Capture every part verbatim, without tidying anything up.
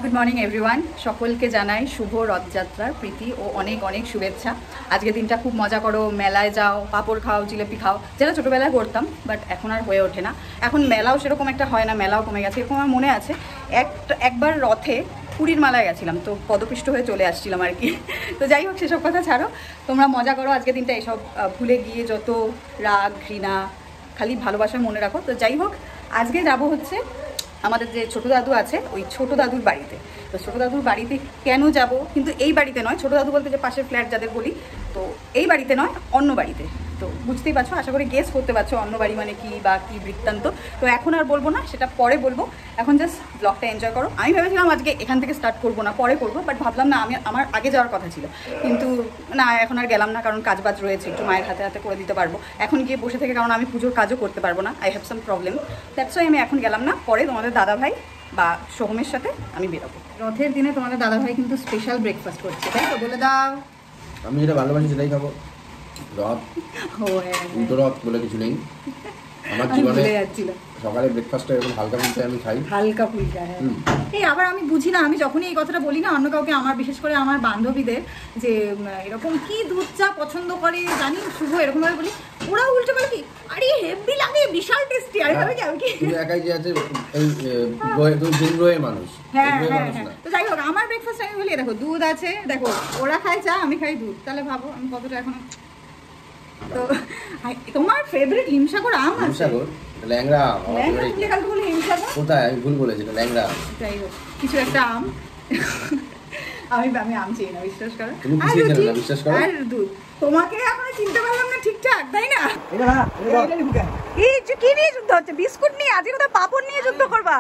Good morning everyone, সকলকে জানাই শুভ রথযাত্রার প্রীতি ও অনেক অনেক শুভেচ্ছা। আজকের দিনটা খুব মজা করো, মেলায় যাও, পাঁপড় খাও, জিলিপি খাও, যেটা ছোটোবেলায় করতাম, বাট এখন আর হয়ে ওঠে না। এখন মেলাও সেরকম একটা হয় না, মেলাও কমে গেছে। এরকম আমার মনে আছে এক একবার রথে পুরীর মেলায় গেছিলাম, তো পদপিষ্ট হয়ে চলে আসছিলাম আর কি। তো যাই হোক, সেসব কথা ছাড়ো, তোমরা মজা করো আজকের দিনটা, এসব ভুলে গিয়ে যত রাগ ঘৃণা খালি ভালোবাসা মনে রাখো। তো যাই হোক, আজকে যাব হচ্ছে আমাদের যে ছোটো দাদু আছে ওই ছোটো দাদুর বাড়িতে। তো ছোটো দাদুর বাড়িতে কেন যাব, কিন্তু এই বাড়িতে নয়, ছোটো দাদু বলতে যে পাশের ফ্ল্যাট যাদের বলি, তো এই বাড়িতে নয়, অন্য বাড়িতে। তো বুঝতেই পারছো, আশা করি গেস করতে পারছো অন্য বাড়ি মানে কি বা কী বৃত্তান্ত। তো এখন আর বলবো না, সেটা পরে বলবো, এখন জাস্ট ব্লগটা এনজয় করো। আমি ভেবেছিলাম আজকে এখান থেকে স্টার্ট করবো না, পরে করবো, বাট ভাবলাম না, আমি আমার আগে যাওয়ার কথা ছিল, কিন্তু না, এখন আর গেলাম না, কারণ কাজ বাজ রয়েছে, একটু মায়ের হাতে হাতে করে দিতে পারবো। এখন গিয়ে বসে থেকে, কারণ আমি পুজোর কাজও করতে পারবো না, I have some problem, that's why আমি এখন গেলাম না। পরে তোমাদের দাদাভাই বা সোহমের সাথে আমি বেরোবো। রথের দিনে তোমাদের দাদাভাই কিন্তু স্পেশাল ব্রেকফাস্ট করছে, তাই তো? বলে দাও। আমি যেটা ভালোবাসি সেটাই খাবো। রথ ও হ্যাঁ, রথ বলে কিছু নেই আমার জীবনে। সকালে ব্রেকফাস্টটা এরকম হালকা ফুলকা আমি খাই, হালকা ফুলকা। হ্যাঁ, এই আবার আমি বুঝি না, আমি যখনই এই কথাটা বলি না অন্য কাউকে, আমার বিশেষ করে আমার বান্ধবীদের, যে এরকম কি দুধ চা পছন্দ করে জানি শুভ, এরকম ভাবে বলি, ওরা উল্টে বলে কি, আরে হেভি লাগে, বিশাল টেস্টি। আরে ভাবে কি আমি কি তুমি একাই যে আছে এই দুই দিন রয়ে মানুষ। হ্যাঁ হ্যাঁ, তো যাই হোক, আমার ব্রেকফাস্ট আমি বলি, দেখো দুধ আছে, দেখো ওরা খায় চা, আমি খাই দুধ, তাহলে ভাবো আমি কতটা এখন। তো তোমার ফেভারিট হিমসাগর আম আছে? ল্যাংড়া কোথায়? আমি ভুল বলেছি, ল্যাংড়া। যাই হোক, কিছু একটা আম। আমি আমি আম চিনি না, বিশ্বাস করো। তুমি কি চিনো না, বিশ্বাস করো। আর দুধ, তোমাকে এখন চিনতে পারলাম না ঠিকঠাক, তাই না? এই যে কি নিয়ে যুদ্ধ হচ্ছে? বিস্কুট নিয়ে? আজকে কোথাও পাপড় নিয়ে যুদ্ধ করবা?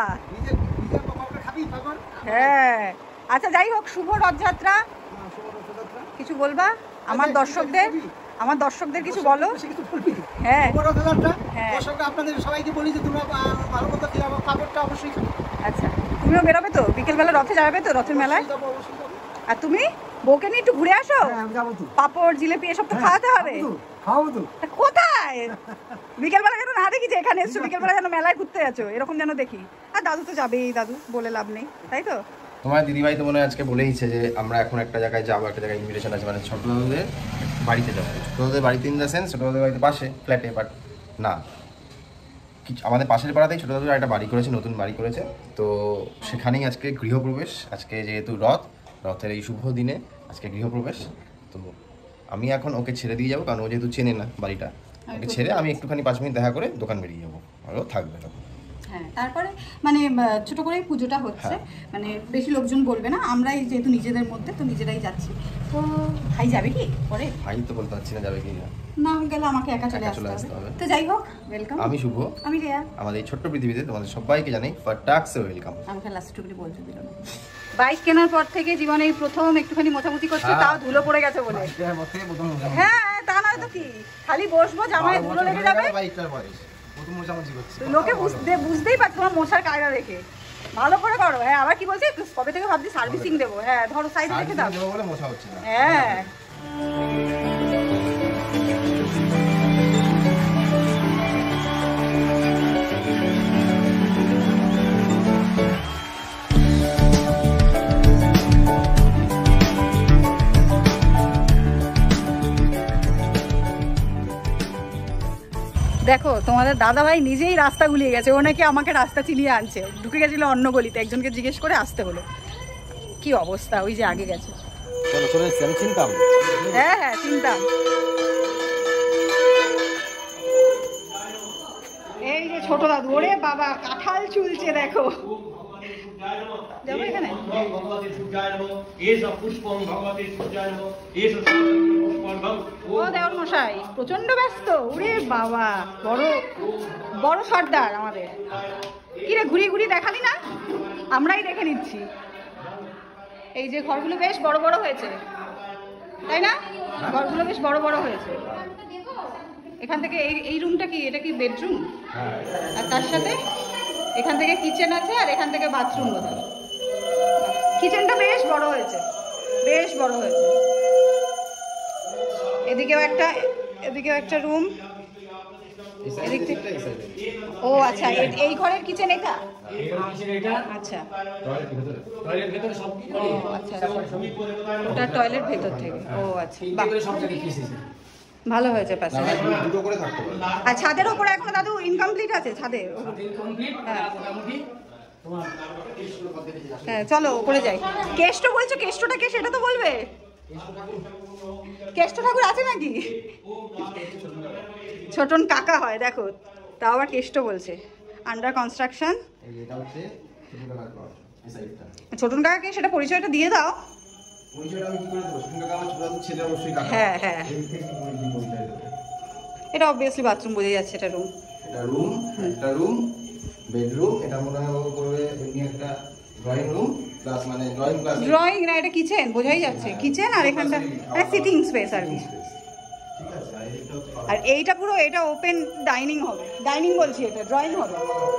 হ্যাঁ, আচ্ছা যাই হোক, শুভ রথযাত্রা। কিছু বলবা আমার দর্শকদের? আমার দর্শকদের কিছু বলো। হ্যাঁ, আপনাদের সবাইকে বলি যে তোমরা ভালো মতো পাপড়টা অবশ্যই খাও। আচ্ছা, তুমিও বেরোবে তো বিকেলবেলা, রথে যাবে তো, রথের মেলায়? আর তুমি বউকে নিয়ে একটু ঘুরে আসো, পাপড় জিলিপি এসব তো খাওয়াতে হবে। কোথায় বিকেলবেলা যেন না দেখি যে এখানে এসছো, বিকেলবেলা যেন মেলায় ঘুরতে যাচ্ছো, এরকম যেন দেখি। আর দাদু তো যাবেই, দাদু বলে লাভ নেই, তাই তো? তোমার দিদিভাই তো মনে হয় আজকে বলেইছে যে আমরা এখন একটা জায়গায় যাবো, একটা জায়গায় ইনভিটেশন আছে, মানে ছোট দাদুদের বাড়িতে যাবো। ছোট দাদুদের বাড়িতে ইন দ্য সেন্স ছোট দাদুদের বাড়িতে পাশে ফ্ল্যাটে, বাট না, কিছু আমাদের পাশের পাড়াতেই ছোট দাদুরা একটা বাড়ি করেছে, নতুন বাড়ি করেছে। তো সেখানেই আজকে গৃহপ্রবেশ। আজকে যেহেতু রথ, রথের এই শুভ দিনে আজকে গৃহপ্রবেশ। তো আমি এখন ওকে ছেড়ে দিয়ে যাবো, কারণ ও যেহেতু চেনে না বাড়িটা, ওকে ছেড়ে আমি একটুখানি পাঁচ মিনিট দেখা করে দোকান বেরিয়ে যাবো, আর ও থাকবে তখন। হ্যাঁ, তারপরে মানে ছোট করে পুজোটা হচ্ছে, মানে বেশি লোকজন বলবে না, আমরাই যেহেতু নিজেদের মধ্যে, তো নিজেরাই যাচ্ছি। তো ভাই যাবে কি পরে? ভাই তো বলতে পারছি না যাবে কি না, না গেলে আমাকে একা চলে আসতে হবে। তো যাই হোক, ওয়েলকাম। আমি শুভ, আমি রিয়া। আমাদের এই ছোট্ট পৃথিবীতে তোমাদের সবাইকে জানাই ফাটাক্সে ওয়েলকাম। আমাকে লাস্ট টুকরি বলতে দিল না। বাইক কেনার পর থেকে জীবনে এই প্রথম একটুখানি মোছামুছি করছে, তাও ধুলো পড়ে গেছে বলে। হ্যাঁ, তা নয় তো কি, খালি বসবো, জামায় ধুলো লেগে যাবে, লোকে বুঝতেই পারছো তোমার মোছার কায়দা দেখে। ভালো করে করো। হ্যাঁ, আবার কি বলছি, কবে থেকে ভাবছি সার্ভিসিং দেবো। হ্যাঁ, ধরো সাইড রেখে দাও। হ্যাঁ, দেখো তোমাদের দাদাভাই নিজেই রাস্তা গুলিয়ে গেছে, ও নাকি আমাকে রাস্তা চিনিয়ে আনছে। ঢুকে গেছিল অন্য গলিতে, একজনকে জিজ্ঞেস করে আসতে হলো। কি অবস্থা, ওই যে আগে গেছে। হ্যাঁ হ্যাঁ, চিনতাম। এই যে ছোট দাদু, ওরে বাবা কাঁঠাল চুলছে, দেখো। যাবো এখানে। ও দেওর মশাই প্রচন্ড ব্যস্ত, ওরে বাবা, বড় বড় সর্দার আমাদের। কিরে ঘুরিয়ে ঘুরিয়ে দেখালি না, আমরাই দেখে নিচ্ছি। এই যে ঘরগুলো বেশ বড় বড় হয়েছে, তাই না? ঘরগুলো বেশ বড় বড় হয়েছে। এখান থেকে এই এই রুমটা কি, এটা কি বেডরুম? আর তার সাথে এখান থেকে কিচেন আছে, আর এখান থেকে বাথরুম বোধহয়। কিচেনটা বেশ বড় হয়েছে, বেশ বড় হয়েছে। এদিকেও একটা, এদিকেও একটা রুম, ও আচ্ছা, এই ঘরের কিচেন এটা? আচ্ছা, আচ্ছা ওটা টয়লেট ভেতর থেকে। ও আচ্ছা বাহ, ভালো হয়েছে পাশে। আর ছাদের ওপরে এখনো দাদু ইনকমপ্লিট আছে, ছাদে। হ্যাঁ চলো ওপরে যাই। কেষ্ট বলছো, কেষ্টটা কে সেটা তো বলবে। কেষ্ট ঠাকুর আছে নাকি? ছোটন কাকা হয় দেখো, তাও আবার কেষ্ট বলছে। Under construction. ছোটন কাকাকে সেটা পরিচয়টা দিয়ে দাও। হ্যাঁ হ্যাঁ, এটা অবভিয়াসলি বাথরুম বোঝা যাচ্ছে। এটা রুম, এটা রুম, একটা রুম, বেডরুম। এটা মনে হয় ও করবে এমনি একটা ড্রয়িং রুম প্লাস মানে ড্রয়িং ক্লাস। ড্রয়িং না, এটা কিচেন বোঝাই যাচ্ছে। কিচেন আর এখানটা মানে সিটিং স্পেস আর কি। আর এইটা পুরো এটা ওপেন ডাইনিং হবে। ডাইনিং বলছি, এটা ড্রয়িং হবে।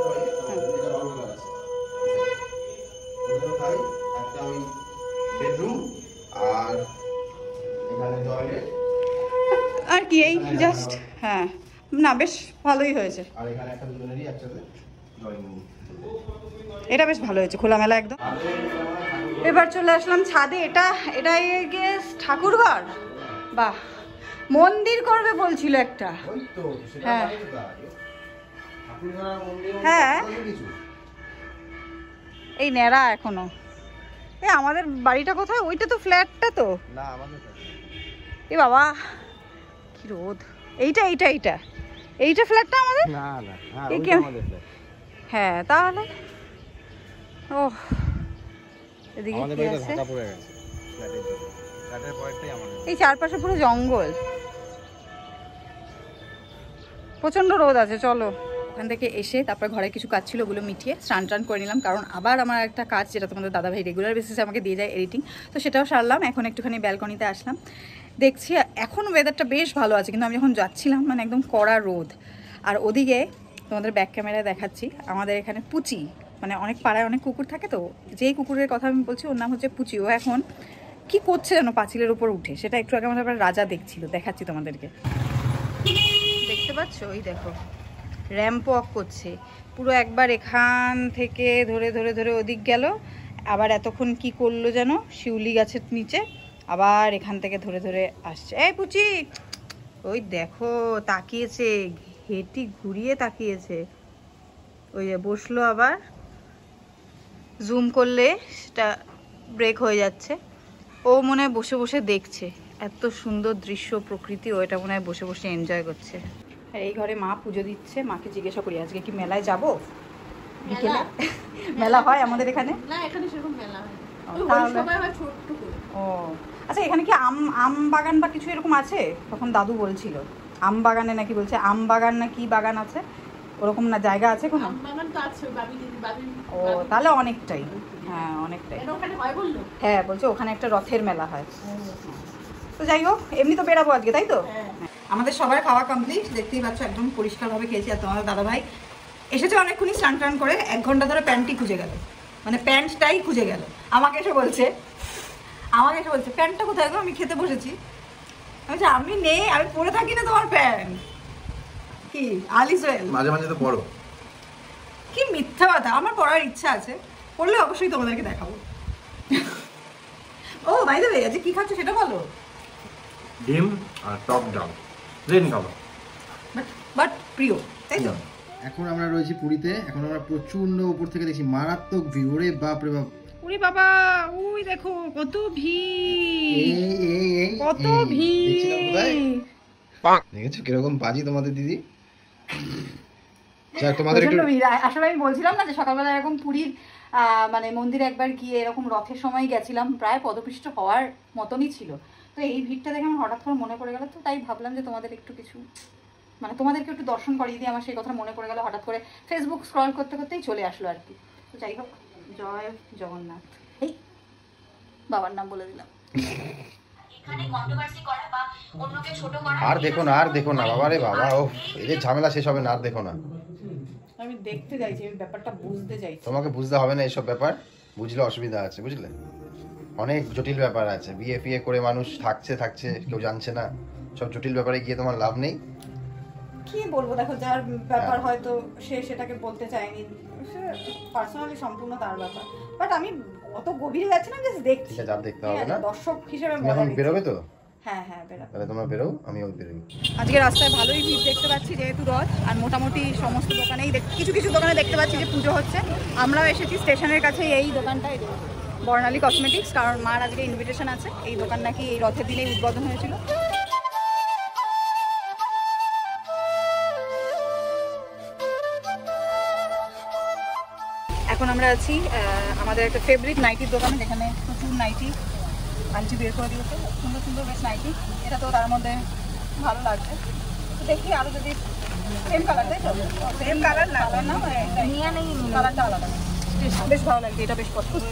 একটা ওই বেডরুম আর এখানে টয়লেট আর কি, এই জাস্ট। হ্যাঁ না বেশ ভালোই হয়েছে। আর এখানে একটা দুজনেরই একসাথে ড্রয়িং রুম। এটা বেশ ভালো হয়েছে, খোলামেলা একদম। এবার চলে আসলাম ছাদে। এটা এটা গিয়ে ঠাকুরঘর। বাহ, মন্দির করবে বলছিল একটা। হ্যাঁ হ্যাঁ, এই ন্যাড়া এখনো। এ আমাদের বাড়িটা কোথায়? ওইটা তো ফ্ল্যাটটা তো না আমাদের। এ বাবা কি রোদ। এইটা এইটা এইটা এইটা ফ্ল্যাটটা আমাদের? না না, হ্যাঁ এই ওইটা কে- আমাদের ফ্ল্যাট। হ্যাঁ তাহলে ও এদিকে আমাদের কি বাড়িটা আছে? ঢাকা পড়ে গেছে ফ্ল্যাটের জন্য। ফ্ল্যাটের পরেরটাই আমাদের। এই চারপাশে পুরো জঙ্গল, প্রচন্ড রোদ আছে। চলো ওখান থেকে এসে তারপর ঘরে কিছু কাজ ছিল, ওগুলো মিটিয়ে স্নান টান করে নিলাম। কারণ আবার আমার একটা কাজ যেটা তোমাদের দাদাভাই রেগুলার বেসিসে আমাকে দিয়ে যায়, এডিটিং, তো সেটাও সারলাম। এখন একটুখানি ব্যালকনিতে আসলাম, দেখছি এখন ওয়েদারটা বেশ ভালো আছে। কিন্তু আমি যখন যাচ্ছিলাম মানে একদম কড়া রোদ। আর ওদিকে তোমাদের ব্যাক ক্যামেরায় দেখাচ্ছি, আমাদের এখানে পুচি, মানে অনেক পাড়ায় অনেক কুকুর থাকে, তো যেই কুকুরের কথা আমি বলছি ওর নাম হচ্ছে পুচি। ও এখন কি করছে যেন পাঁচিলের উপর উঠে, সেটা একটু আগে আমাদের রাজা দেখছিল, দেখাচ্ছি তোমাদেরকে। দেখতে পাচ্ছ? ওই দেখো র্যাম্প ওয়াক করছে পুরো। একবার এখান থেকে ধরে ধরে ধরে ওদিক গেল, আবার এতক্ষণ কি করলো যেন শিউলি গাছের নিচে, আবার এখান থেকে ধরে ধরে আসছে। এই পুচি, ওই দেখো তাকিয়েছে, হেঁটি ঘুরিয়ে তাকিয়েছে। ওই যে বসলো, আবার জুম করলে সেটা ব্রেক হয়ে যাচ্ছে। ও মনে হয় বসে বসে দেখছে এত সুন্দর দৃশ্য, প্রকৃতি। ও এটা মনে হয় বসে বসে এনজয় করছে। আর এই ঘরে মা পুজো দিচ্ছে। মাকে জিজ্ঞাসা করি আজকে কি মেলায় যাবো বিকেলে? মেলা হয় আমাদের এখানে? না এখানে সেরকম মেলা হয় ও, ওই তাহলে- সবাই হয় ছোট্ট করে। ও আচ্ছা, এখানে কি আম আম বাগান বা কিছু এরকম আছে? তখন দাদু বলছিল আম বাগানে নাকি, বলছে আম বাগান না কি বাগান আছে, ওরকম না জায়গা আছে কোনো? আম বাগান তো আছে বাবি দিদি বাবি। ও তাহলে অনেকটাই, হ্যাঁ অনেকটাই। এটা ওখানে হয় বললো? হ্যাঁ বলছে ওখানে একটা রথের মেলা হয়। তো যাই হোক, এমনি তো বেরাবো আজকে, তাই তো? হ্যাঁ। আমাদের সবার খাওয়া কমপ্লিট, দেখতেই পাচ্ছ একদম পরিষ্কারভাবে খেয়েছি। আর তোমাদের দাদাভাই এসেছে অনেকক্ষণই স্নান টান করে, এক ঘন্টা ধরে প্যান্টই খুঁজে গেল, মানে প্যান্টটাই খুঁজে গেল। আমাকে এসে বলছে আমাকে এসে বলছে প্যান্টটা কোথায় গো, আমি খেতে বসেছি। আমি বলছি আমি নেই, আমি পরে থাকি না তোমার প্যান্ট। কি আলিসওয়েল, মাঝে মাঝে তো পড়ো। কি মিথ্যা কথা, আমার পড়ার ইচ্ছা আছে, পড়লে অবশ্যই তোমাদেরকে দেখাবো। ও বাই দ্য ওয়ে, আজকে কি খাচ্ছ সেটা বলো। ডিম আর টক ডাল প্লেন খাবার। বাট বাট প্রিয়, তাই তো? এখন আমরা রয়েছি পুরীতে। এখন আমরা প্রচন্ড উপর থেকে দেখছি মারাত্মক ভিউ। ওরে বাপ রে বাপ, ওরে বাবা, ওই দেখো কত ভিড়, এই এই এই কত এই, ভিড়। দেখছিলাম কোথায়? দেখেছো কিরকম বাজি তোমাদের দিদি? যাক তোমাদের একটু প্রচন্ড ভিড়। আসলে আমি বলছিলাম না যে সকালবেলা এরকম পুরীর আহ, মানে মন্দিরে একবার গিয়ে এরকম রথের সময় গেছিলাম, প্রায় পদপিষ্ট হওয়ার মতনই ছিল। তো এই ভিড়টা দেখে আমার হঠাৎ করে মনে পড়ে গেল, তো তাই ভাবলাম যে তোমাদের একটু কিছু মানে তোমাদেরকে একটু দর্শন করিয়ে দিয়ে আমার সেই কথা মনে পড়ে গেল হঠাৎ করে, ফেসবুক স্ক্রল করতে করতেই চলে আসলো আর কি। তো যাই হোক, জয় জগন্নাথ। এই বাবার নাম বলে দিলাম। আর দেখো না, আর দেখো না বাবা রে বাবা, ও এদের ঝামেলা শেষ হবে না, আর দেখো না। আমি দেখতে চাইছি, আমি ব্যাপারটা বুঝতে চাইছি। তোমাকে বুঝতে হবে না এসব ব্যাপার, বুঝলে অসুবিধা আছে, বুঝলে? অনেক জটিল ব্যাপার আছে। বিয়ে ফিয়ে করে মানুষ থাকছে থাকছে কেউ জানছে না, সব জটিল ব্যাপারে গিয়ে তোমার লাভ নেই। কি বলবো, দেখো যার ব্যাপার হয়তো সে সেটাকে বলতে চায়নি, পার্সোনালি সম্পূর্ণ তার ব্যাপার। বাট আমি অত গভীরে যাচ্ছে না, জাস্ট দেখছি। ঠিক আছে, আর দেখতে হবে না, দর্শক হিসেবে তুমি এখন বেরোবে তো? হ্যাঁ হ্যাঁ বেরো। তাহলে তোমরা বেরো, আমিও বেরোই। আজকে রাস্তায় ভালোই ভিড় দেখতে পাচ্ছি যেহেতু রথ, আর মোটামুটি সমস্ত দোকানেই কিছু কিছু দোকানে দেখতে পাচ্ছি যে পুজো হচ্ছে। আমরাও এসেছি স্টেশনের কাছে এই দোকানটায়, বর্ণালী কসমেটিক্স, কারণ মার আজকে ইনভিটেশন আছে। এই দোকান নাকি এই রথের দিনেই উদ্বোধন হয়েছিল। এখন আমরা আছি আমাদের একটা ফেভারিট নাইটির দোকানে, যেখানে প্রচুর নাইটি আন্টি বের করে দিয়েছে, সুন্দর সুন্দর বেশ নাইটি। এটা তো তার মধ্যে ভালো লাগছে, তো দেখি আরো যদি সেম কালার, তাই তো? সেম কালার না, কালার না, কালারটা আলাদা, বেশ ভালো লাগছে। এটা বেশ পছন্দ,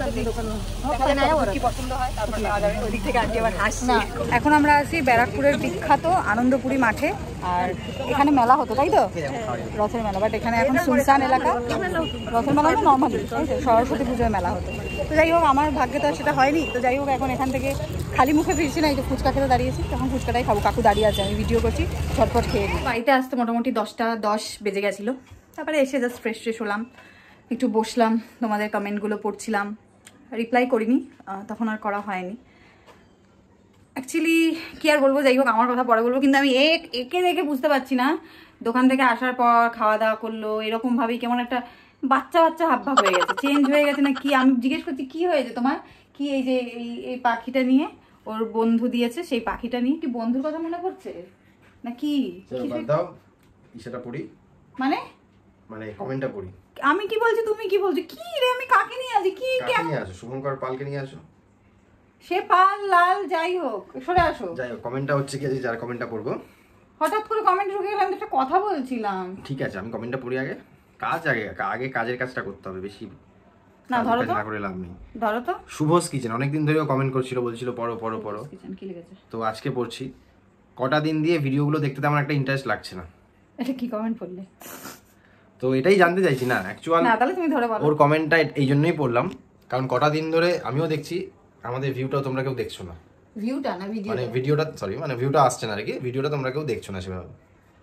কি পছন্দ হয় তারপর ওই দিক থেকে আন্টি আবার হাসছে। এখন আমরা আছি ব্যারাকপুরের বিখ্যাত আনন্দপুরি মাঠে, আর এখানে মেলা হতো, তাই তো? রথের মেলা, বাট এখানে এখন সুনসান এলাকা। রথের মেলা তো নর্মালি, তাই তো? সরস্বতী পুজোয় মেলা হতো। তো যাই হোক, আমার ভাগ্যে তো আর সেটা হয়নি। তো যাই হোক, এখন এখান থেকে খালি মুখে ফিরছি না, এই যে ফুচকা খেতে দাঁড়িয়েছি, তখন ফুচকাটাই খাবো। কাকু দাঁড়িয়ে আছে, আমি ভিডিও করছি, ঝটপট খেয়ে নিই। বাড়িতে আসতে মোটামুটি দশটা দশ বেজে গেছিলো। তারপরে এসে জাস্ট ফ্রেশ ফ্রেশ হলাম, একটু বসলাম, তোমাদের কমেন্টগুলো পড়ছিলাম। রিপ্লাই করিনি, তখন আর করা হয়নি অ্যাকচুয়ালি। কি আর বলবো, যাই হোক, আমার কথা পরে বলবো। কিন্তু আমি এক একে দেখে বুঝতে পারছি না, দোকান থেকে আসার পর খাওয়া দাওয়া করলো এরকমভাবেই কেমন একটা বাচ্চা বাচ্চা হাবভাব হয়ে গেছে, চেঞ্জ হয়ে গেছে না কি। আমি জিজ্ঞেস করছি কি হয়েছে তোমার, কি এই যে এই এই পাখিটা নিয়ে ওর বন্ধু দিয়েছে, সেই পাখিটা নিয়ে কি বন্ধুর কথা মনে পড়ছে না কি? সেটা পড়ি মানে মানে কমেন্টটা পড়ি। আমি কি বলছি, তুমি কি বলছো? কি রে, আমি কাকে নিয়ে আসি? কি কাকে নিয়ে আসো? শুভঙ্কর পালকে নিয়ে আসো। সে পাল লাল যাই হোক, সরে আসো। যাই হোক, কমেন্টটা হচ্ছে কি, যার কমেন্টটা পড়বো। হঠাৎ করে কমেন্ট ঢুকে গেলাম, একটা কথা বলছিলাম। ঠিক আছে, আমি কমেন্টটা পড়ি আগে। কাজ আগে, আগে কাজের কাজটা করতে হবে, বেশি না ধরো তো, না করে লাভ নেই। ধরো তো। শুভস কিচেন অনেকদিন ধরেও কমেন্ট করছিল, বলছিল পড়ো পড়ো পড়ো। কিচেন কি লিখেছে? তো আজকে পড়ছি। কটা দিন দিয়ে ভিডিওগুলো দেখতে তেমন একটা ইন্টারেস্ট লাগছে না। এটা কি কমেন্ট পড়লে? তো এটাই জানতে চাইছি না অ্যাকচুয়ালি। না তাহলে তুমি ধরে বলো। ওর কমেন্টটা এই জন্যই পড়লাম, কারণ কটা দিন ধরে আমিও দেখছি আমাদের ভিউটাও তোমরা কেউ দেখছো না। ভিউটা না ভিডিও, মানে ভিডিওটা, সরি মানে ভিউটা আসছে না আর কি, ভিডিওটা তোমরা কেউ দেখছো না সেভাবে।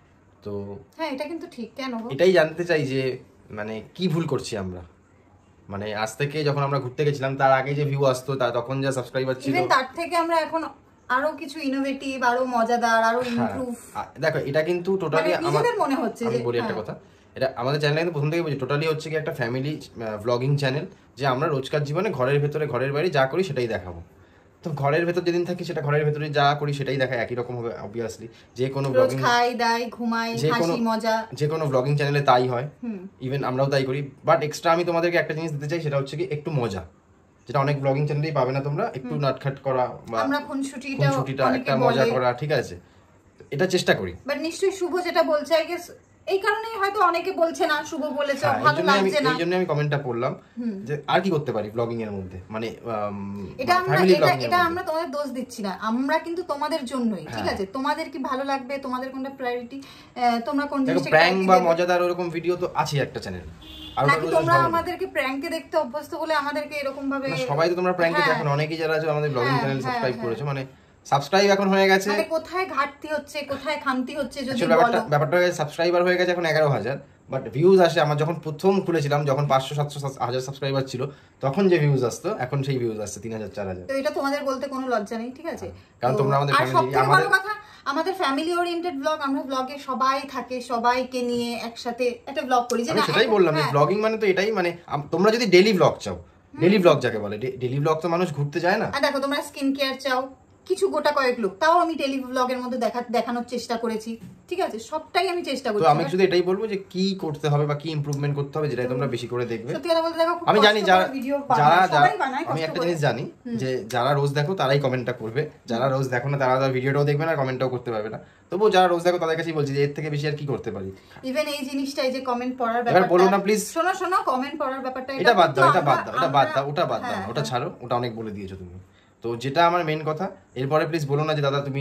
তো হ্যাঁ এটা কিন্তু ঠিক। কেন? এটাই জানতে চাই যে মানে কি ভুল করছি আমরা। মানে আজ থেকে যখন আমরা ঘুরতে গেছিলাম তার আগে যে ভিউ আসতো, তার তখন যা সাবস্ক্রাইবার ছিল, ইভেন তার থেকে আমরা এখন আরো কিছু ইনোভেটিভ, আরো মজাদার, আরো ইমপ্রুভ। দেখো এটা কিন্তু টোটালি আমাদের মনে হচ্ছে যে, আমি বলি একটা কথা, এটা আমাদের চ্যানেলে কিন্তু প্রথম থেকে বলছি টোটালি হচ্ছে কি একটা ফ্যামিলি ভ্লগিং চ্যানেল, যে আমরা রোজকার জীবনে ঘরের ভেতরে ঘরের বাইরে যা করি সেটাই দেখাবো। তো ঘরের ভেতর যেদিন থাকি সেটা ঘরের ভেতরে যা করি সেটাই দেখায়, একই রকম হবে অবভিয়াসলি। যে কোনো ব্লগিং, খাই দাই ঘুমাই হাসি মজা, যে কোনো ব্লগিং চ্যানেলে তাই হয়, ইভেন আমরাও তাই করি। বাট এক্সট্রা আমি তোমাদেরকে একটা জিনিস দিতে চাই, সেটা হচ্ছে কি একটু মজা, যেটা অনেক ব্লগিং চ্যানেলেই পাবে না তোমরা। একটু নাটখাট করা বা আমরা খুনসুটিটা খুনসুটিটা একটা মজা করা, ঠিক আছে, এটা চেষ্টা করি। বাট নিশ্চয়ই শুভ যেটা বলছে আই গেস এই কারণেই হয়তো অনেকে বলছে না, শুভ বলেছে ভালো লাগছে না, এই জন্য আমি কমেন্টটা পড়লাম যে আর কি করতে পারি ব্লগিং এর মধ্যে। মানে এটা আমরা এটা এটা আমরা তোমাদের দোষ দিচ্ছি না, আমরা কিন্তু তোমাদের জন্যই, ঠিক আছে? তোমাদের কি ভালো লাগবে, তোমাদের কোনটা প্রায়োরিটি, তোমরা কোন জিনিসটা প্র্যাঙ্ক বা মজাদার ওরকম ভিডিও তো আছে একটা চ্যানেল। আর তোমরা আমাদেরকে প্র্যাঙ্কে দেখতে অভ্যস্ত বলে আমাদেরকে এরকম ভাবে, সবাই তো তোমরা প্র্যাঙ্কে দেখো, অনেকেই যারা আছে আমাদের ব্লগিং চ্যানেল সাবস্ক্রাইব করেছো, মানে সাবস্ক্রাইব এখন হয়ে গেছে, মানে কোথায় ঘাটতি হচ্ছে কোথায় খামতি হচ্ছে যদি বলো। ব্যাপারটা ব্যাপারটা সাবস্ক্রাইবার হয়ে গেছে এখন এগারো হাজার, বাট ভিউজ আসে আমার যখন প্রথম খুলেছিলাম, যখন পাঁচশো সাতশো হাজার সাবস্ক্রাইবার ছিল তখন যে ভিউজ আসতো, এখন সেই ভিউজ আসছে তিন হাজার চার হাজার। তো এটা তোমাদের বলতে কোনো লজ্জা নেই, ঠিক আছে? কারণ তোমরা আমাদের ফ্যামিলি, আমাদের কথা আমাদের ফ্যামিলি ওরিয়েন্টেড ব্লগ, আমরা ব্লগে সবাই থাকে, সবাইকে নিয়ে একসাথে একটা ব্লগ করি। যে সেটাই বললাম যে ব্লগিং মানে তো এটাই, মানে তোমরা যদি ডেইলি ব্লগ চাও, ডেইলি ব্লগ যাকে বলে, ডেইলি ব্লগ তো মানুষ ঘুরতে যায় না। দেখো তোমরা স্কিন কেয়ার চাও, কিছু গোটা কয়েক লোক, তাও আমি টেলি ব্লগের মধ্যে দেখা দেখানোর চেষ্টা করেছি, ঠিক আছে? সবটাই আমি চেষ্টা করছি। তো আমি শুধু এটাই বলবো যে কি করতে হবে বা কি ইমপ্রুভমেন্ট করতে হবে, যেটা তোমরা বেশি করে দেখবে। সত্যি কথা বলতে দেখো, আমি জানি যারা যারা আমি একটা জিনিস জানি যে যারা রোজ দেখো তারাই কমেন্টটা করবে, যারা রোজ দেখো না তারা তার ভিডিওটাও দেখবে না, কমেন্টটাও করতে পারবে না। তবুও যারা রোজ দেখো তাদের কাছেই বলছি যে এর থেকে বেশি আর কি করতে পারি। ইভেন এই জিনিসটা, এই যে কমেন্ট পড়ার ব্যাপারটা, বলো না প্লিজ। শোনো শোনো, কমেন্ট পড়ার ব্যাপারটা এটা বাদ দাও, এটা বাদ দাও, এটা বাদ দাও, ওটা বাদ দাও, ওটা ছাড়ো, ওটা অনেক বলে দিয়েছো তুমি। তো যেটা আমার মেন কথা, এরপরে প্লিজ বলো না যে দাদা তুমি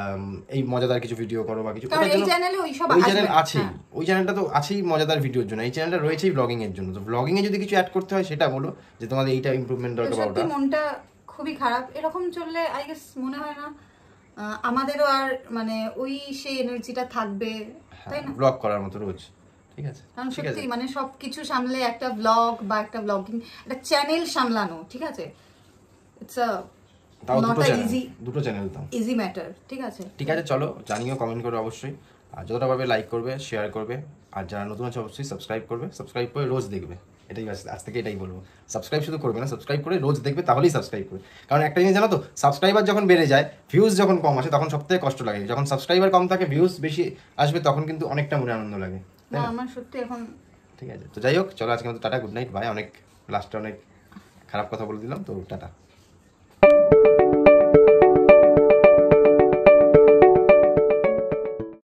এই মজাদার কিছু ভিডিও করো বা কিছু। এই চ্যানেলে ওই সব ওই চ্যানেল আছে, ওই চ্যানেলটা তো আছেই মজাদার ভিডিওর জন্য, এই চ্যানেলটা রয়েছেই ব্লগিং এর জন্য। তো ব্লগিং এ যদি কিছু অ্যাড করতে হয় সেটা বলো, যে তোমাদের এইটা ইমপ্রুভমেন্ট দরকার। সত্যি মনটা খুবই খারাপ, এরকম চললে আই গেস মনে হয় না আমাদেরও আর মানে ওই সেই এনার্জিটা থাকবে, তাই না? ব্লগ করার মতো রোজ। ঠিক আছে কারণ ঠিক আছে সত্যি মানে সব কিছু সামলে একটা ব্লগ বা একটা ব্লগিং একটা চ্যানেল সামলানো, ঠিক আছে, ইটস আ তাও নট দুটো আ চ্যানেল ইজি দুটো চ্যানেল তাও ইজি ম্যাটার, ঠিক আছে। ঠিক আছে চলো জানিও, কমেন্ট করবে অবশ্যই, আর যতটা পারবে লাইক করবে, শেয়ার করবে, আর যারা নতুন আছে অবশ্যই সাবস্ক্রাইব করবে, সাবস্ক্রাইব করে রোজ দেখবে, এটাই আজ- আজ থেকে এটাই বলবো। সাবস্ক্রাইব শুধু করবে না, সাবস্ক্রাইব করে রোজ দেখবে, তাহলেই সাবস্ক্রাইব করবে। কারণ একটা জিনিস জানো তো, সাবস্ক্রাইবার যখন বেড়ে যায়, ভিউজ যখন কম আসে তখন সবথেকে কষ্ট লাগে। যখন সাবস্ক্রাইবার কম থাকে, ভিউজ বেশি আসবে, তখন কিন্তু অনেকটা মনে আনন্দ লাগে, তাই না না? আমার সত্যি এখন ঠিক আছে, তো যাই হোক চলো আজকে মতো টাটা, গুড নাইট, বাই। অনেক লাস্টে অনেক খারাপ কথা বলে দিলাম, তো টাটা।